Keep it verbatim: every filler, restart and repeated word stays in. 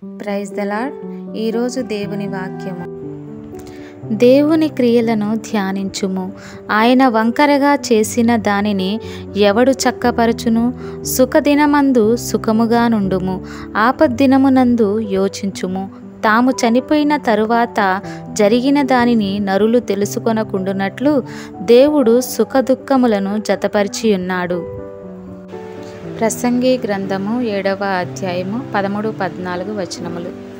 Praise the lord. ఈరోజు దేవుని వాక్యము. దేవుని క్రియలను ధ్యానించుము. ఆయన వంకరగా చేసిన దానిని ఎవడు చక్కపరచును? సుఖదినమందు సుఖముగా నుండుము, ఆపద్దినమునందు యోచించుము. తాము చనిపోయిన తరువాత జరిగిన దానిని నరులు తెలుసుకొనకుండునట్లు దేవుడు సుఖదుఖములను జతపరిచి ఉన్నాడు. ప్రసంగి గ్రంథము ఏడవ అధ్యాయము పదమూడు పద్నాలుగు వచనములు.